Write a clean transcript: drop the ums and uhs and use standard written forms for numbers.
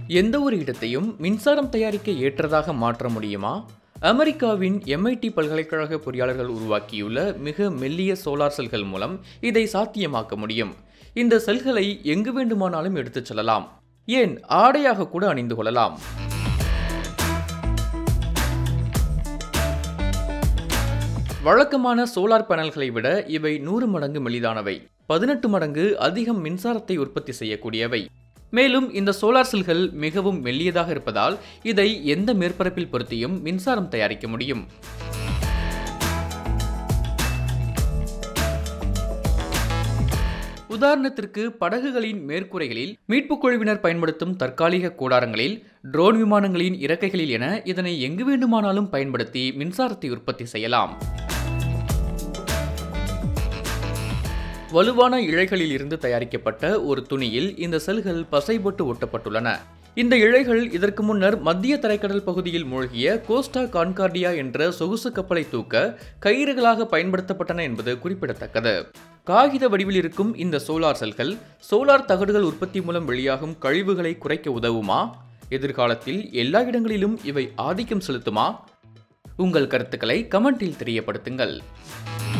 எந்த ஒரு இடத்தையும் மின்சாரம் தயாரிக்க ஏற்றதாக மாற்ற முடியுமா? அமெரிக்காவின் MIT பல்கலைக்கழக பொறியாளர்கள் உருவாக்கியுள்ள மிக மெல்லிய சோலார் செல்கள் மூலம் இதை சாத்தியமாக்க முடியும். இந்த செல்களை எங்கு வேண்டுமானாலும் எடுத்துச் செல்லலாம், ஏன் ஆடையாக கூட அணிந்து கொள்ளலாம். வழக்கமான சோலார் பேனல்களை விட இவை 100 மடங்கு மெலிதானவை, 18 மடங்கு அதிகம் மின்சாரத்தை உற்பத்தி செய்யக்கூடியவை. மேலும் இந்த சோலார் செல்கள் மிகவும் மெல்லியதாக இருப்பதால் இதை எந்த மேற்பரப்பில் பொருத்தியும் மின்சாரம் தயாரிக்க முடியும். உதாரணத்திற்கு படகுகளின் மேற்கூரைகளில் மீட்புக் குழுவினர் பயன்படுத்தும் தற்காலிக கூடாரங்களில், ட்ரோன் விமானங்களின் இறக்கைகளில் என இதனை எங்கு வேண்டுமானாலும் பயன்படுத்தி மின்சாரத்தை உற்பத்தி செய்யலாம். வலுவான இழைகளில் இருந்து தயாரிக்கப்பட்ட ஒரு துணியில் இந்த செல்கள் பசைபோட்டு ஒட்டப்பட்டுள்ளன. இந்த இழைகள் இதற்கு முன்னர் மத்திய தரைக்கடல் பகுதியில் மூழ்கிய கோஸ்டா கான்கார்டியா என்ற சொகுசு கப்பலை தூக்க கயிறுகளாக பயன்படுத்தப்பட்டன என்பது குறிப்பிடத்தக்கது. காகித வடிவில் இருக்கும் இந்த சோலார் செல்கள் சோலார் தகடுகள் உற்பத்தி மூலம் வெளியாகும் கழிவுகளை குறைக்க உதவுமா? எதிர்காலத்தில் எல்லா இடங்களிலும் இவை ஆதிக்கம் செலுத்துமா? உங்கள் கருத்துக்களை கமெண்டில் தெரியப்படுத்துங்கள்.